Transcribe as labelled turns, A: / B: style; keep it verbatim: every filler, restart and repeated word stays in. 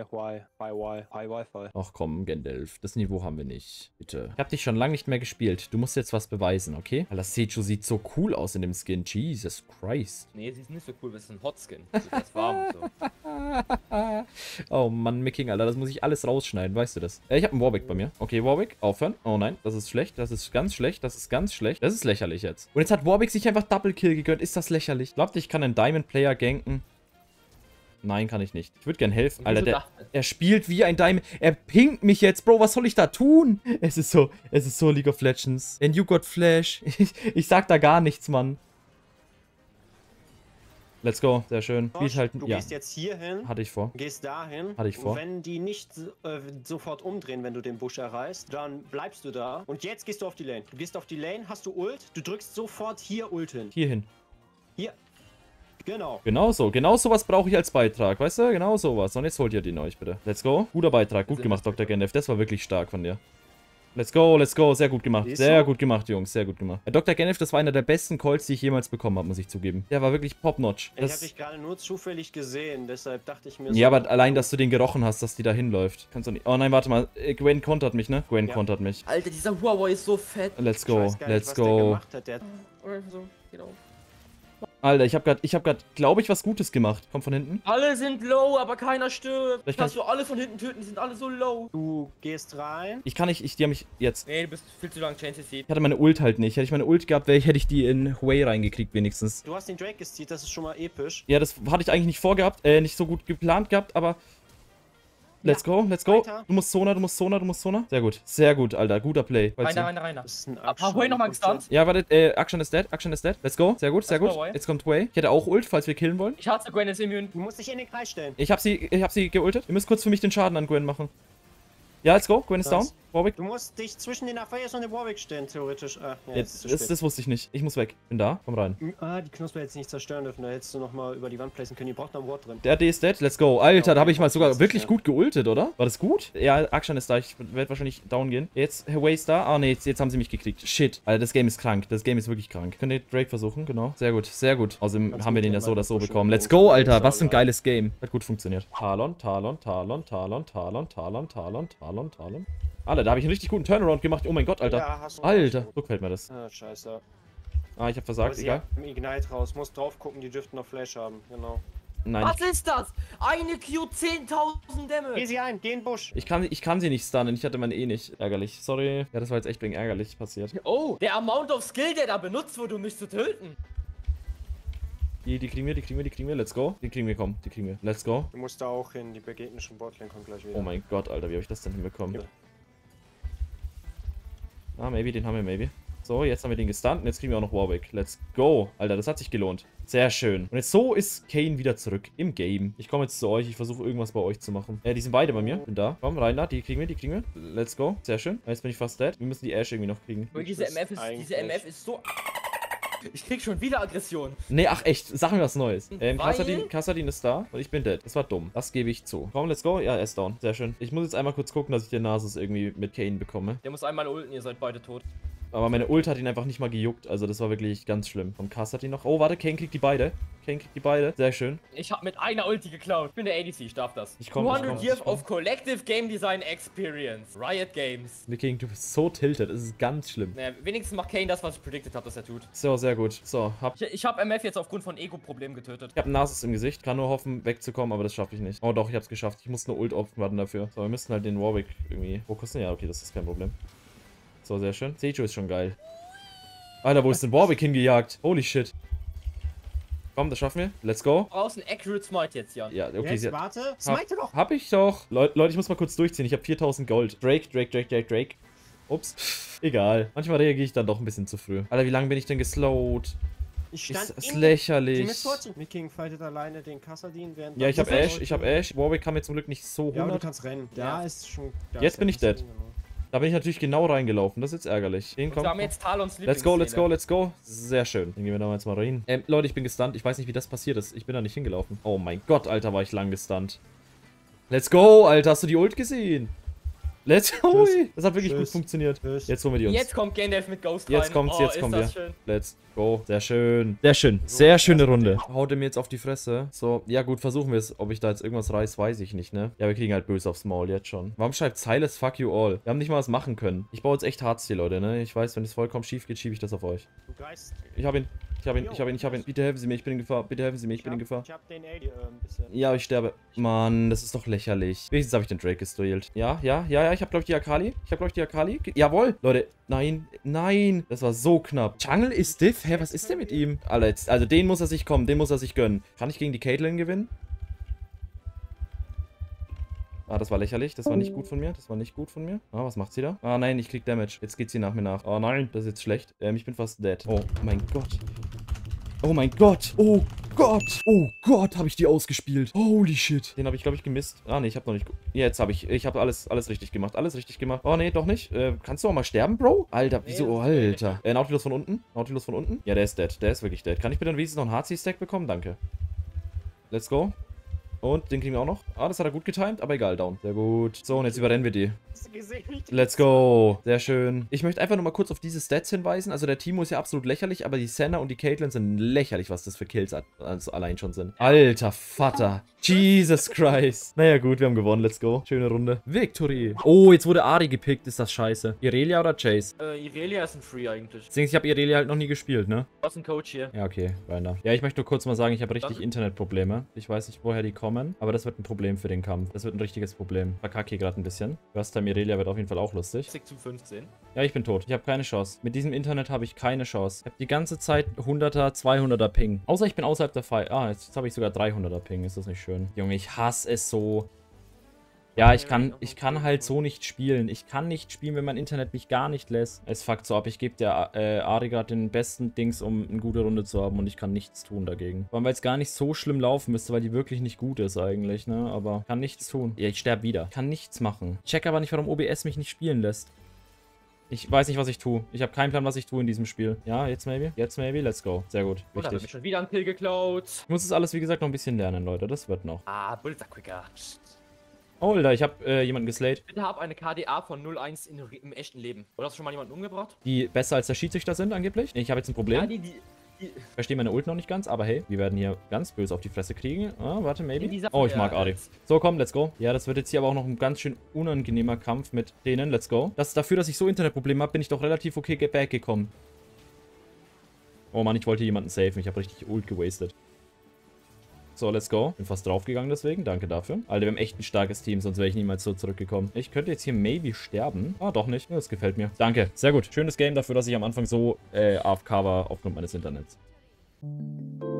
A: Hi, Wi, Hi, Wi, Hi, Wi-Fi.
B: Ach komm, Gandalf, das Niveau haben wir nicht. Bitte. Ich hab dich schon lange nicht mehr gespielt. Du musst jetzt was beweisen, okay? Weil das Seichu sieht so cool aus in dem Skin. Jesus Christ.
C: Nee, sie ist nicht so cool, das ist ein Hotskin. Also das ist warm und so.
B: Oh Mann, Micking, Alter, das muss ich alles rausschneiden, weißt du das? Äh, ich habe einen Warwick bei mir. Okay, Warwick, aufhören. Oh nein, das ist schlecht, das ist ganz schlecht, das ist ganz schlecht. Das ist lächerlich jetzt. Und jetzt hat Warwick sich einfach Double Kill gegönnt. Ist das lächerlich? Glaubt ihr, ich kann einen Diamond Player ganken? Nein, kann ich nicht. Ich würde gern helfen. Alter, der, er spielt wie ein Diamond. Er pinkt mich jetzt, Bro. Was soll ich da tun? Es ist so, es ist so League of Legends. And you got Flash. Ich, ich sag da gar nichts, Mann. Let's go. Sehr schön. Spielt halt,
A: du
B: ja.
A: gehst jetzt hier hin.
B: Hatte ich vor.
A: Gehst dahin.
B: Hatte ich vor.
A: Und wenn die nicht äh, sofort umdrehen, wenn du den Busch erreichst, dann bleibst du da. Und jetzt gehst du auf die Lane. Du gehst auf die Lane, hast du Ult. Du drückst sofort hier Ult hin.
B: Hier hin.
A: Hier. Genau.
B: Genau so. Genau sowas brauche ich als Beitrag. Weißt du? Genau sowas. Und jetzt holt ihr den euch, bitte. Let's go. Guter Beitrag. Gut gemacht, Doktor Gandalf. Das war wirklich stark von dir. Let's go, let's go. Sehr gut gemacht. Sehr gut gemacht, Jungs. Sehr gut gemacht. Herr Doktor Gandalf, das war einer der besten Calls, die ich jemals bekommen habe, muss ich zugeben. Der war wirklich top-notch.
A: Ich habe dich gerade nur zufällig gesehen, deshalb dachte ich mir so.
B: Ja, aber allein, dass du den gerochen hast, dass die da hinläuft. Kannst du nicht. Oh nein, warte mal. Gwen kontert mich, ne? Gwen
A: Ja.
B: kontert mich.
C: Alter, dieser Huawei ist so fett.
B: Let's
A: Ich
B: go,
A: weiß gar nicht,
B: let's
A: was der
B: go.
A: gemacht hat. Der
C: Oder so, genau.
B: Alter, ich hab grad, ich hab grad, glaube ich, was Gutes gemacht. Kommt von hinten.
C: Alle sind low, aber keiner stirbt.
B: Vielleicht kann
C: Kannst du alle von hinten töten, die sind alle so low.
A: Du gehst rein.
B: Ich kann nicht, ich, die haben mich jetzt.
C: Nee, du bist viel zu lang Chances sieht.
B: Ich hatte meine Ult halt nicht. Hätte ich meine Ult gehabt, wäre ich, hätte ich die in Huawei reingekriegt, wenigstens.
A: Du hast den Drake gestealt, das ist schon mal episch.
B: Ja, das hatte ich eigentlich nicht vorgehabt, äh, nicht so gut geplant gehabt, aber. Let's
A: Ja,
B: go, let's go.
A: weiter.
B: Du musst Zona, du musst Zona, du musst Zona. Sehr gut, sehr gut, Alter. Guter Play. Weißt
C: Reiner,
B: du?
C: reiner, reiner.
A: Das ist ein
C: Huawei nochmal gestunt.
B: Ja, warte, äh, Action is dead, Action is dead. Let's go. Sehr gut, sehr
C: Das
B: gut.
C: war Huawei.
B: Jetzt kommt Way. Ich hätte auch Ult, falls wir killen wollen.
C: Ich hatte Gwen ist immun.
A: Du musst dich in den Kreis stellen.
B: Ich hab sie, ich hab sie geultet. Ihr müsst kurz für mich den Schaden an Gwen machen. Ja, let's go. Gwen ist down.
A: Nice.
B: Warwick.
A: Du musst dich zwischen den Afeias und dem Warwick stellen, theoretisch. Ah, ja,
B: Jetzt,
A: ist zu
B: das,
A: spät.
B: das wusste ich nicht. Ich muss weg. Bin da. Komm rein.
A: Ah, die Knusper jetzt nicht zerstören dürfen, da hättest du nochmal über die Wand placen können. Die braucht noch ein Wort drin.
B: Der D ist dead. Let's go. Alter,
A: Ja,
B: da habe ich mal sogar
A: das ist
B: wirklich
A: ja.
B: gut geultet, oder? War das gut? Ja, Action ist da. Ich werde wahrscheinlich down gehen. Jetzt, Huawei ist da. Ah, nee, jetzt, jetzt haben sie mich gekriegt. Shit. Alter, das Game ist krank. Das Game ist wirklich krank. Könnt ihr Drake versuchen? Genau. Sehr gut, sehr gut. Außerdem
A: Ganz
B: haben wir
A: gut,
B: den ja
A: ja,
B: so oder so
A: mal
B: bekommen.
A: pushen.
B: Let's go, Alter.
A: Ist
B: Was für ein
A: auch
B: geiles Game. Hat gut funktioniert. Talon, Talon, Talon, Talon, Talon, Talon, Talon, Talon, Talon. Alter, da habe ich einen richtig guten Turnaround gemacht. Oh mein Gott, Alter.
A: Ja, hast du.
B: Alter. So gefällt mir das.
A: Ah, scheiße.
B: Ah, ich habe
A: Aber
B: versagt.
A: sie
B: Egal.
A: haben Ignite raus. Muss drauf gucken, die dürften noch Flash haben. Genau.
B: Nein.
C: Was ist das? Eine Q zehntausend
A: Geh
C: Damage.
A: sie ein, geh in den Busch.
B: Ich kann, ich kann sie nicht stunnen. Ich hatte meine eh nicht. Ärgerlich. Sorry. Ja, das war jetzt echt wegen ärgerlich passiert.
C: Oh, der Amount of Skill, der da benutzt wurde, um mich zu töten.
B: Die, die kriegen wir, die kriegen wir, die kriegen wir. Let's go. Die kriegen wir, komm. Die kriegen wir. Let's go.
A: Du musst da auch hin, die gegnerischen Botlane kommen gleich wieder.
B: Oh mein Gott, Alter. Wie habe ich das denn hinbekommen?
A: Ja.
B: Ah, maybe. Den haben wir, maybe. So, jetzt haben wir den gestunt und jetzt kriegen wir auch noch Warwick. Let's go. Alter, das hat sich gelohnt. Sehr schön. Und jetzt so ist Kayn wieder zurück im Game. Ich komme jetzt zu euch. Ich versuche irgendwas bei euch zu machen. Äh, die sind beide bei mir. Bin da. Komm, rein da. Die kriegen wir, die kriegen wir. Let's go. Sehr schön. Jetzt bin ich fast dead. Wir müssen die Ash irgendwie noch kriegen.
C: Und diese M F ist, diese M F ist so... Ich krieg schon wieder Aggression.
B: Nee, ach echt. Sag mir was Neues. Ähm,
C: Weil-
B: Kassadin, Kassadin ist da und ich bin dead. Das war dumm. Das gebe ich zu. Komm, let's go. Ja, er ist down. Sehr schön. Ich muss jetzt einmal kurz gucken, dass ich den Nasus irgendwie mit Kayn bekomme.
C: Der muss einmal ulten, ihr seid beide tot.
B: Aber meine Ult hat ihn einfach nicht mal gejuckt. Also das war wirklich ganz schlimm. Vom Kassadin noch. Oh, warte. Kayn kriegt die beide. Kayn kriegt die beide. Sehr schön.
C: Ich hab mit einer Ulti geklaut. Ich bin der A D C, ich darf das.
B: Ich komm, ich
C: zweihundert
B: komm,
C: Years
B: ich komm.
C: of Collective Game Design Experience. Riot Games.
B: King, du bist so tilted. Es ist ganz schlimm.
C: Naja, wenigstens macht Kayn das, was ich predicted habe, dass er tut.
B: So, sehr gut. So, hab...
C: Ich, ich habe M F jetzt aufgrund von Ego-Problemen getötet.
B: Ich habe einen Nasus im Gesicht. Kann nur hoffen, wegzukommen, aber das schaffe ich nicht. Oh doch, ich habe es geschafft. Ich muss eine Ult opfern dafür. So, wir müssen halt den Warwick irgendwie fokussen. Ja, okay, das ist kein Problem. So, sehr schön. Seichu ist schon geil. Alter, wo ist denn Warwick hingejagt? Holy shit. Komm, das schaffen wir. Let's go.
C: Du brauchst einen Accurate Smite jetzt, Jan.
B: Ja, okay.
A: Jetzt
B: Sie hat,
A: warte. Smite doch.
B: hab ich doch. Leu Leute, ich muss mal kurz durchziehen. Ich habe viertausend Gold. Drake, Drake, Drake, Drake, Drake. Ups. Egal. Manchmal reagiere ich dann doch ein bisschen zu früh. Alter, wie lange bin ich denn geslowt?
A: Ich
B: Ist
A: stand
B: das
A: in
B: lächerlich.
A: Mit King fightet alleine den Kassadin, während...
B: Ja, ich habe
A: Sofort-
B: Ash, ich habe Ash. Warwick kann mir zum Glück nicht so
A: Ja, aber du
B: hundert.
A: kannst rennen. Da
C: Ja.
A: ist schon... Da
B: Jetzt
A: ist
B: bin
A: der
B: ich dead.
A: Kassadin, genau.
B: Da bin ich natürlich genau reingelaufen. Das ist jetzt ärgerlich. Den
C: Und
B: kommt.
C: wir haben jetzt Talons
B: Let's go, let's go,
C: Lieblingsszene.
B: let's go. Sehr schön. Dann gehen wir da mal jetzt mal rein. Ähm, Leute, ich bin gestunt. Ich weiß nicht, wie das passiert ist. Ich bin da nicht hingelaufen. Oh mein Gott, Alter, war ich lang gestunt. Let's go, Alter. Hast du die Ult gesehen? Let's go.
A: Tschüss.
B: Das hat wirklich
A: Tschüss.
B: gut funktioniert.
A: Tschüss.
B: Jetzt holen wir die uns.
C: Jetzt kommt Gandalf mit Ghost rein.
B: Jetzt kommt's,
C: oh,
B: jetzt
C: ist
B: kommen
C: das
B: wir.
C: schön.
B: Let's go. Sehr schön. Sehr schön. Sehr schöne Runde. Haut er mir jetzt auf die Fresse. So, ja gut, versuchen wir es. Ob ich da jetzt irgendwas reiß, weiß ich nicht, ne? Ja, wir kriegen halt böse aufs Maul jetzt schon. Warum schreibt Silas fuck you all? Wir haben nicht mal was machen können. Ich baue jetzt echt Hardstil, Leute, ne? Ich weiß, wenn es vollkommen schief geht, schiebe ich das auf euch.
A: Du Geist.
B: Ich hab ihn. Ich hab ihn, ich hab ihn, ich hab ihn. Bitte helfen Sie mir, ich bin in Gefahr. Bitte helfen Sie mir, ich bin in Gefahr.
A: Ich hab den Alien äh, ein bisschen.
B: Ja, ich sterbe. Mann, das ist doch lächerlich. Wenigstens habe ich den Drake gestoilt. Ja, ja, ja, ja, ich habe glaube ich die Akali. Ich habe glaube ich die Akali. Ge Jawohl. Leute, nein, nein. Das war so knapp. Jungle ist diff. Hä, was ist denn mit ihm? Alter, jetzt, also den muss er sich kommen, den muss er sich gönnen. Kann ich gegen die Caitlyn gewinnen? Ah, das war lächerlich. Das war nicht gut von mir. Das war nicht gut von mir. Ah, was macht sie da? Ah, nein, ich krieg Damage. Jetzt geht sie nach mir nach. Oh nein, das ist jetzt schlecht. Ähm, ich bin fast dead. Oh mein Gott. Oh mein Gott. Oh Gott. Oh Gott, habe ich die ausgespielt. Holy shit. Den habe ich, glaube ich, gemisst. Ah, nee, ich habe noch nicht... Jetzt habe ich... Ich habe alles, alles richtig gemacht. Alles richtig gemacht. Oh, nee, doch nicht. Äh, kannst du auch mal sterben, Bro? Alter, wieso? Oh, Alter. Äh, Nautilus von unten. Nautilus von unten. Ja, der ist dead. Der ist wirklich dead. Kann ich bitte dann wenigstens noch einen H C-Stack bekommen? Danke. Let's go. Und den kriegen wir auch noch. Ah, das hat er gut getimed, aber egal, down. Sehr gut. So, und jetzt überrennen wir die.
A: Hast du gesehen, wie die-
B: Let's go. Sehr schön. Ich möchte einfach nur mal kurz auf diese Stats hinweisen. Also der Timo ist ja absolut lächerlich, aber die Senna und die Caitlyn sind lächerlich, was das für Kills also allein schon sind. Alter Vater. Jesus Christ. Naja gut, wir haben gewonnen. Let's go. Schöne Runde. Victory. Oh, jetzt wurde Ari gepickt. Ist das scheiße. Irelia oder Chase?
C: Äh, Irelia ist ein Free eigentlich.
B: Deswegen, ich habe Irelia halt noch nie gespielt, ne?
C: Du hast einen Coach hier.
B: Ja, okay. Weiter. Ja, ich möchte nur kurz mal sagen, ich habe richtig
C: Dann-
B: Internetprobleme. Ich weiß nicht, woher die kommen, aber das wird ein Problem für den Kampf. Das wird ein richtiges Problem. Verkacke hier gerade ein bisschen. Rasta Irelia wird auf jeden Fall auch lustig.
C: sechzig zu fünfzehn.
B: Ja, ich bin tot. Ich habe keine Chance. Mit diesem Internet habe ich keine Chance. Ich habe die ganze Zeit hunderter, zweihunderter Ping. Außer ich bin außerhalb der Fight. Ah, jetzt, jetzt habe ich sogar dreihunderter Ping. Ist das nicht schön? Junge, ich hasse es so. Ja, ich kann, ich kann halt so nicht spielen. Ich kann nicht spielen, wenn mein Internet mich gar nicht lässt. Es fuckt so ab. Ich gebe der äh, Ari gerade den besten Dings, um eine gute Runde zu haben und ich kann nichts tun dagegen. Vor allem, weil es gar nicht so schlimm laufen müsste, weil die wirklich nicht gut ist eigentlich, ne? Aber kann nichts tun. Ja, ich sterbe wieder. Kann nichts machen. Ich check aber nicht, warum O B S mich nicht spielen lässt. Ich weiß nicht, was ich tue. Ich habe keinen Plan, was ich tue in diesem Spiel. Ja, jetzt maybe. Jetzt maybe. Let's go. Sehr gut.
C: Und da wird mir
B: Wichtig.
C: schon wieder ein Kill geklaut.
B: Ich muss es alles, wie gesagt, noch ein bisschen lernen, Leute. Das wird noch.
C: Ah, Bullseye Quicker.
B: Oh, Alter, ich habe äh, jemanden geslayed,
C: Bitte hab eine K D A von null Komma eins in, im echten Leben. Oder hast du schon mal jemanden umgebracht?
B: die besser als der Schiedsrichter sind, angeblich. Ich habe jetzt ein Problem.
C: Ja, die, die, die
B: Ich verstehe meine Ult noch nicht ganz, aber hey, wir werden hier ganz böse auf die Fresse kriegen. Ah, warte,
C: In
B: maybe.
C: dieser-
B: Oh, ich mag
C: ja,
B: Ari.
C: jetzt.
B: So, komm, let's go. Ja, das wird jetzt hier aber auch noch ein ganz schön unangenehmer Kampf mit denen. Let's go. Das, dafür, dass ich so Internetprobleme habe, bin ich doch relativ okay back gekommen. Oh Mann, ich wollte jemanden safen. Ich habe richtig Ult gewastet. So, let's go. Bin fast draufgegangen deswegen. Danke dafür. Alter, wir haben echt ein starkes Team, sonst wäre ich niemals so zurückgekommen. Ich könnte jetzt hier maybe sterben. Ah, doch nicht. Das gefällt mir. Danke. Sehr gut. Schönes Game dafür, dass ich am Anfang so äh, A F K war aufgrund meines Internets.